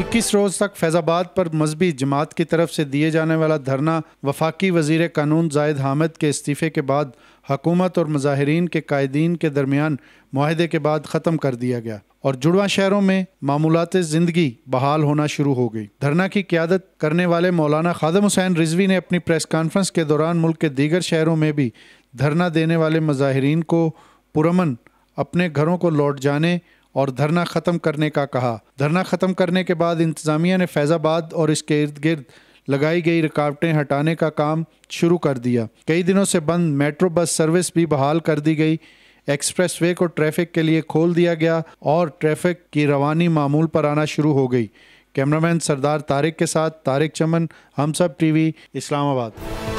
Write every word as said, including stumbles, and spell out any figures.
اکیس روز تک فیض آباد پر مذہبی جماعت کی طرف سے دیے جانے والا دھرنا وفاقی وزیر قانون زاہد حامد کے استعفے کے بعد حکومت اور مظاہرین کے قائدین کے درمیان معاہدے کے بعد ختم کر دیا گیا اور جڑواں شہروں میں معمولات زندگی بحال ہونا شروع ہو گئی۔ دھرنا کی قیادت کرنے والے مولانا خادم حسین رضوی نے اپنی پریس کانفرنس کے دوران ملک کے دیگر شہروں میں بھی دھرنا دینے والے مظاہرین کو پرامن اپنے گھروں کو لوٹ جانے اور دھرنا ختم کرنے کا کہا۔ دھرنا ختم کرنے کے بعد انتظامیہ نے فیض آباد اور اس کے ارد گرد لگائی گئی رکاوٹیں ہٹانے کا کام شروع کر دیا۔ کئی دنوں سے بند میٹرو بس سروس بھی بحال کر دی گئی، ایکسپریس وے کو ٹریفک کے لیے کھول دیا گیا اور ٹریفک کی روانی معمول پر آنا شروع ہو گئی۔ کیمرامین سردار طارق کے ساتھ طارق چمن، ہم سب ٹی وی، اسلام آباد۔